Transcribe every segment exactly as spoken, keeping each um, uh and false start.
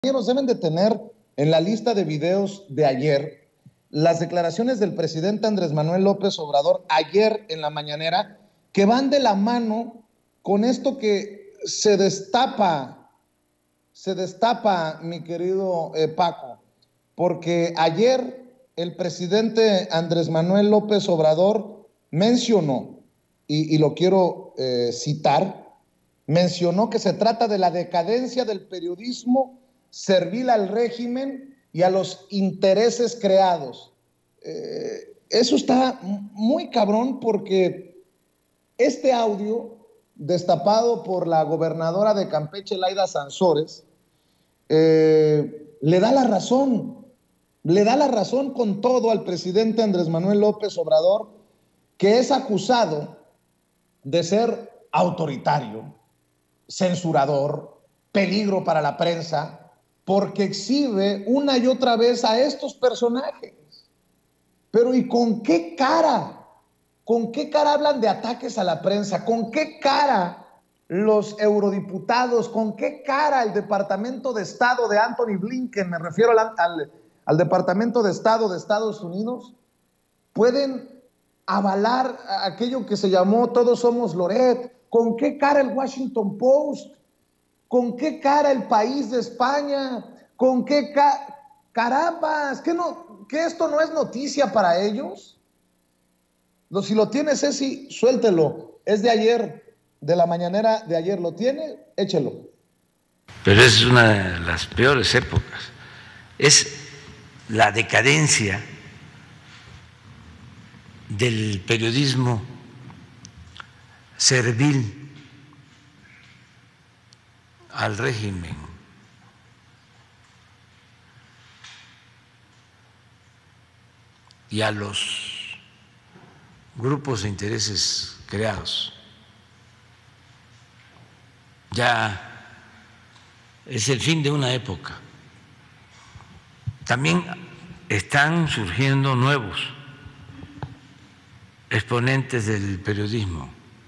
Deben de tener en la lista de videos de ayer las declaraciones del presidente Andrés Manuel López Obrador ayer en la mañanera, que van de la mano con esto que se destapa, se destapa, mi querido eh, Paco, porque ayer el presidente Andrés Manuel López Obrador mencionó, y, y lo quiero eh, citar, mencionó que se trata de la decadencia del periodismo servil al régimen y a los intereses creados. Eh, eso está muy cabrón, porque este audio destapado por la gobernadora de Campeche, Laida Sansores, eh, le da la razón, le da la razón con todo al presidente Andrés Manuel López Obrador, que es acusado de ser autoritario, censurador, peligro para la prensa, porque exhibe una y otra vez a estos personajes. Pero ¿y con qué cara? ¿Con qué cara hablan de ataques a la prensa? ¿Con qué cara los eurodiputados? ¿Con qué cara el Departamento de Estado de Anthony Blinken, me refiero al, al, al Departamento de Estado de Estados Unidos, pueden avalar aquello que se llamó Todos Somos Loret? ¿Con qué cara el Washington Post? ¿Con qué cara el País de España? ¿Con qué cara? Carambas, ¿qué, no, ¿qué esto no es noticia para ellos? Lo, si lo tiene, Ceci, suéltelo. Es de ayer, de la mañanera de ayer. ¿Lo tiene? Échelo. Pero es una de las peores épocas. Es la decadencia del periodismo servil al régimen. Y a los grupos de intereses creados. Ya es el fin de una época. También están surgiendo nuevos exponentes del periodismo,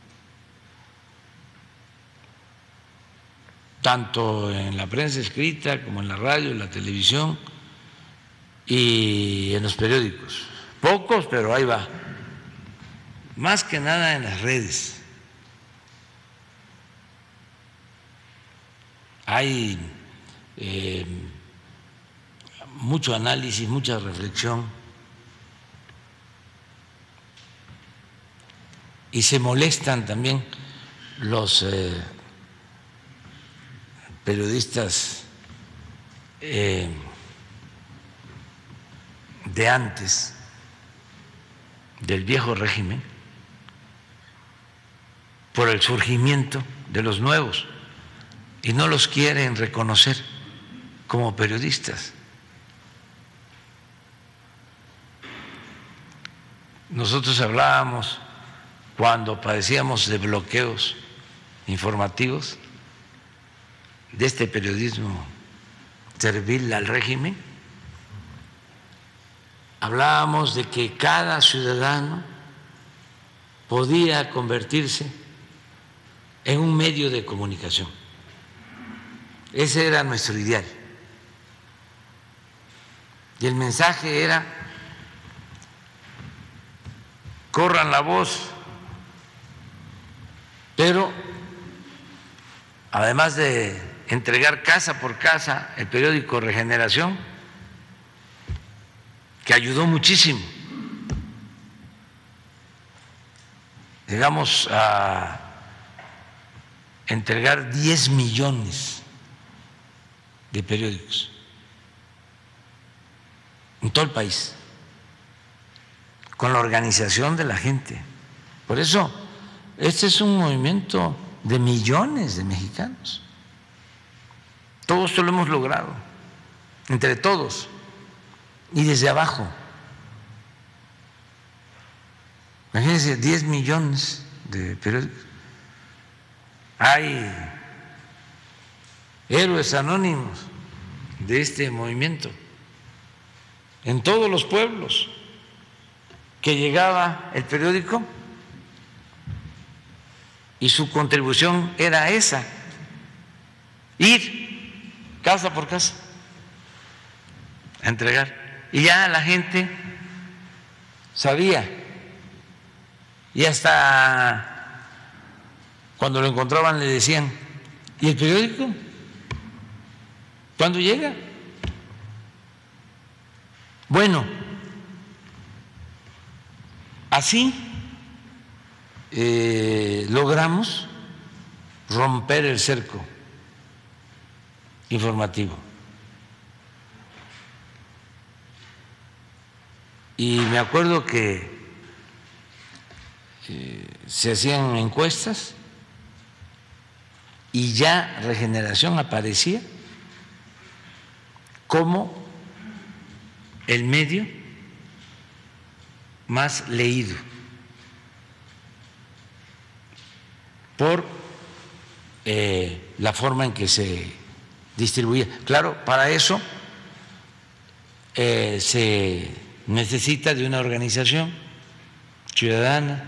tanto en la prensa escrita como en la radio, en la televisión y en los periódicos. Pocos, pero ahí va. Más que nada en las redes. Hay eh, mucho análisis, mucha reflexión, y se molestan también los eh, periodistas eh, de antes, del viejo régimen, por el surgimiento de los nuevos, y no los quieren reconocer como periodistas. Nosotros hablábamos cuando padecíamos de bloqueos informativos de este periodismo servil al régimen. Hablábamos de que cada ciudadano podía convertirse en un medio de comunicación. Ese era nuestro ideal. Y el mensaje era: corran la voz, pero además de entregar casa por casa el periódico Regeneración, que ayudó muchísimo. Llegamos a entregar diez millones de periódicos en todo el país, con la organización de la gente. Por eso, este es un movimiento de millones de mexicanos. Todo esto lo hemos logrado, entre todos. Y desde abajo. Imagínense, diez millones de periódicos. Hay héroes anónimos de este movimiento en todos los pueblos, que llegaba el periódico y su contribución era esa: ir casa por casa a entregar. Y ya la gente sabía. Y hasta cuando lo encontraban le decían, ¿y el periódico? ¿Cuándo llega? Bueno, así eh, logramos romper el cerco informativo. Y me acuerdo que eh, se hacían encuestas y ya Regeneración aparecía como el medio más leído por eh, la forma en que se distribuía. Claro, para eso eh, se necesita de una organización ciudadana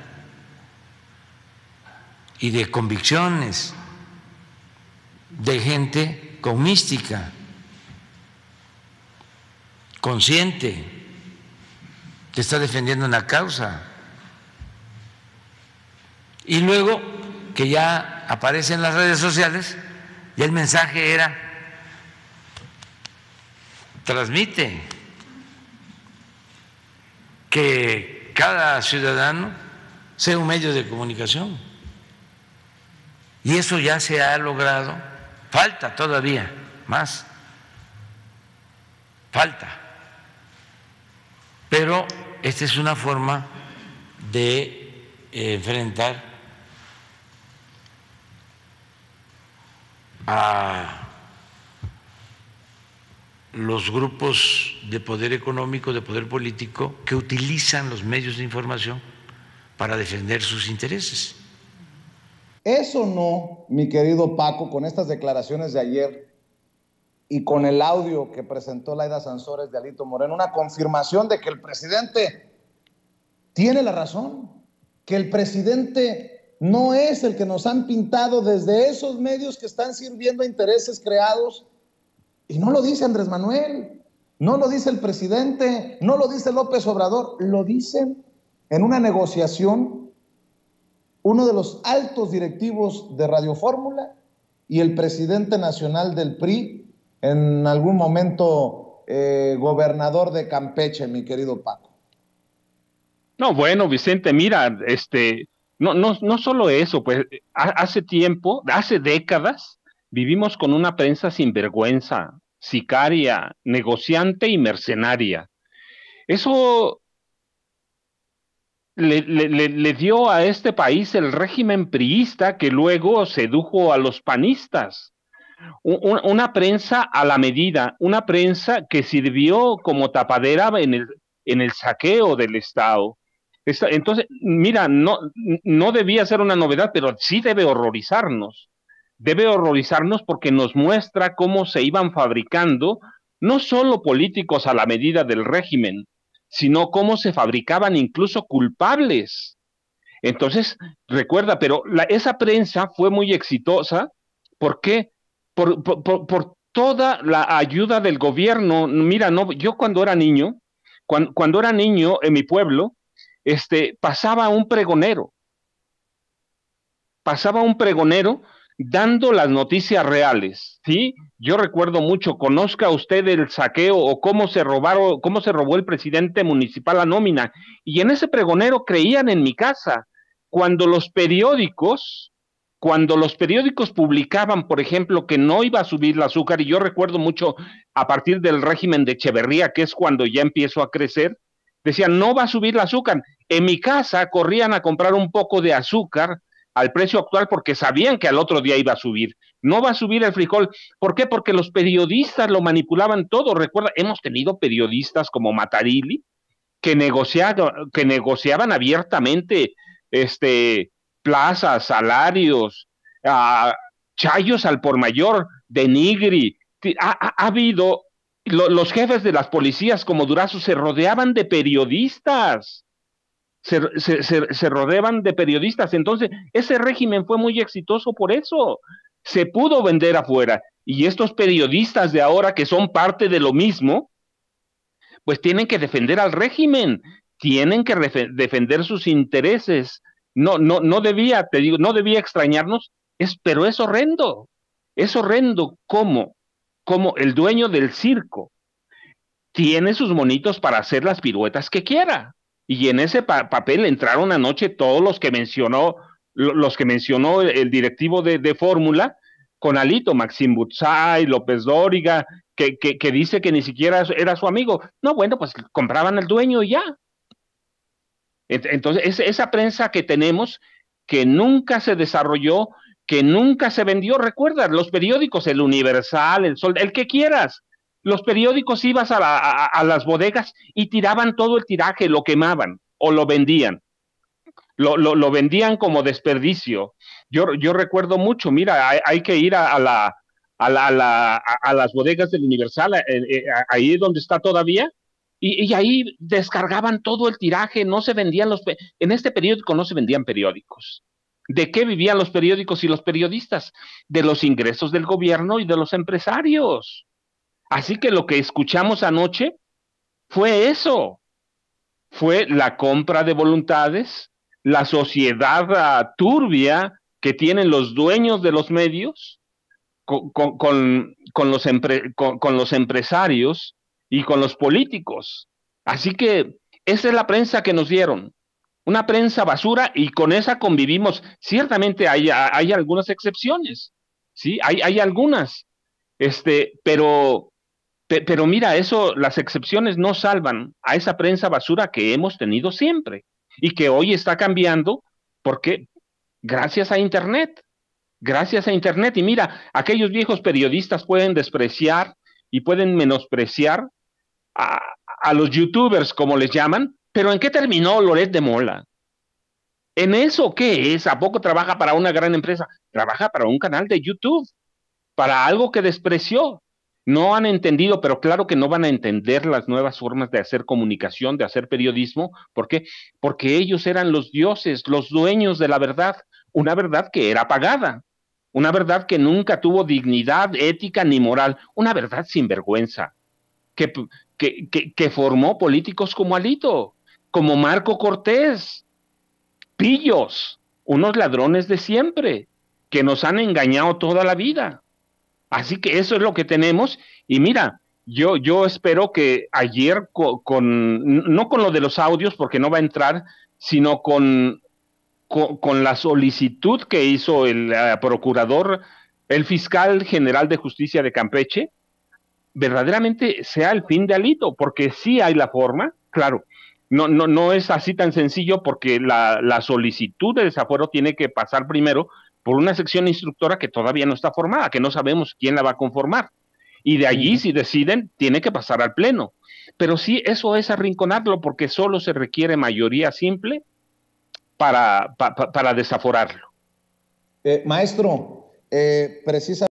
y de convicciones, de gente con mística, consciente, que está defendiendo una causa. Y luego que ya aparece en las redes sociales, ya el mensaje era: transmite, que cada ciudadano sea un medio de comunicación. Y eso ya se ha logrado. Falta todavía más, falta. Pero esta es una forma de eh, enfrentar a los grupos de poder económico, de poder político, que utilizan los medios de información para defender sus intereses. Eso no, mi querido Paco, con estas declaraciones de ayer y con el audio que presentó Laida Sansores de Alito Moreno, una confirmación de que el presidente tiene la razón, que el presidente no es el que nos han pintado desde esos medios que están sirviendo a intereses creados. Y no lo dice Andrés Manuel, no lo dice el presidente, no lo dice López Obrador, lo dicen en una negociación uno de los altos directivos de Radio Fórmula y el presidente nacional del P R I, en algún momento eh, gobernador de Campeche, mi querido Paco. No, bueno, Vicente, mira, este, no, no, no solo eso, pues hace tiempo, hace décadas, vivimos con una prensa sinvergüenza, sicaria, negociante y mercenaria. Eso le, le, le dio a este país el régimen priista que luego sedujo a los panistas. Un, una prensa a la medida, una prensa que sirvió como tapadera en el, en el saqueo del Estado. Entonces, mira, no, no debía ser una novedad, pero sí debe horrorizarnos. Debe horrorizarnos porque nos muestra cómo se iban fabricando no solo políticos a la medida del régimen, sino cómo se fabricaban incluso culpables. Entonces, recuerda, pero la, esa prensa fue muy exitosa. ¿Por qué? Por, por, por, por toda la ayuda del gobierno. Mira, no, yo cuando era niño, cuando, cuando era niño en mi pueblo, este, pasaba un pregonero, pasaba un pregonero dando las noticias reales, ¿sí? Yo recuerdo mucho, conozca usted el saqueo o cómo se robaron, cómo se robó el presidente municipal la nómina, y en ese pregonero creían en mi casa. Cuando los periódicos, cuando los periódicos publicaban, por ejemplo, que no iba a subir el azúcar, y yo recuerdo mucho a partir del régimen de Echeverría, que es cuando ya empiezo a crecer, decían, no va a subir el azúcar. En mi casa corrían a comprar un poco de azúcar al precio actual porque sabían que al otro día iba a subir. No va a subir el frijol. ¿Por qué? Porque los periodistas lo manipulaban todo. Recuerda, hemos tenido periodistas como Matarili que, negociaban, que negociaban abiertamente este, plazas, salarios, uh, chayos al por mayor, denigri. Ha, ha, ha habido... Los jefes de las policías como Durazo se rodeaban de periodistas, se, se, se, se rodeaban de periodistas. Entonces ese régimen fue muy exitoso por eso, se pudo vender afuera, y estos periodistas de ahora que son parte de lo mismo, pues tienen que defender al régimen, tienen que defender sus intereses. No, no, no debía, te digo, no debía extrañarnos, es, pero es horrendo, es horrendo cómo, cómo el dueño del circo tiene sus monitos para hacer las piruetas que quiera. Y en ese pa papel entraron anoche todos los que mencionó, los que mencionó el, el directivo de, de Fórmula, con Alito, Maxim Butzai, López Dóriga, que, que, que dice que ni siquiera era su amigo. No, bueno, pues compraban al dueño y ya. Entonces, esa prensa que tenemos, que nunca se desarrolló, que nunca se vendió, recuerda, los periódicos, el Universal, el Sol, el que quieras, los periódicos ibas a, la, a, a las bodegas y tiraban todo el tiraje, lo quemaban o lo vendían. Lo, lo, lo vendían como desperdicio. Yo, yo recuerdo mucho, mira, hay, hay que ir a, a, la, a, la, a, la, a las bodegas del Universal, eh, eh, ahí donde está todavía, y, y ahí descargaban todo el tiraje, no se vendían los... En este periódico no se vendían periódicos. ¿De qué vivían los periódicos y los periodistas? De los ingresos del gobierno y de los empresarios. Así que lo que escuchamos anoche fue eso, fue la compra de voluntades, la sociedad uh, turbia que tienen los dueños de los medios con, con, con, con, los, empre, con, con los empresarios y con los políticos. Así que esa es la prensa que nos dieron, una prensa basura, y con esa convivimos. Ciertamente hay, hay algunas excepciones, ¿sí? Hay, hay algunas, este, pero... Pero mira, eso, las excepciones no salvan a esa prensa basura que hemos tenido siempre y que hoy está cambiando porque gracias a Internet, gracias a Internet. Y mira, aquellos viejos periodistas pueden despreciar y pueden menospreciar a, a los youtubers, como les llaman, pero ¿en qué terminó Loret de Mola? ¿En eso qué es? ¿A poco trabaja para una gran empresa? Trabaja para un canal de YouTube, para algo que despreció. No han entendido, pero claro que no van a entender las nuevas formas de hacer comunicación, de hacer periodismo. ¿Por qué? Porque ellos eran los dioses, los dueños de la verdad, una verdad que era pagada, una verdad que nunca tuvo dignidad ética ni moral, una verdad sin vergüenza, que, que, que, que formó políticos como Alito, como Marco Cortés, pillos, unos ladrones de siempre, que nos han engañado toda la vida. Así que eso es lo que tenemos. Y mira, yo, yo espero que ayer con, con, no con lo de los audios, porque no va a entrar, sino con, con, con la solicitud que hizo el uh, procurador, el fiscal general de justicia de Campeche, verdaderamente sea el fin de Alito, porque sí hay la forma, claro, no, no, no es así tan sencillo, porque la, la solicitud de desafuero tiene que pasar primero por una sección instructora que todavía no está formada, que no sabemos quién la va a conformar. Y de allí, si deciden, tiene que pasar al pleno. Pero sí, eso es arrinconarlo, porque solo se requiere mayoría simple para, pa, pa, para desaforarlo. Eh, maestro, eh, precisamente...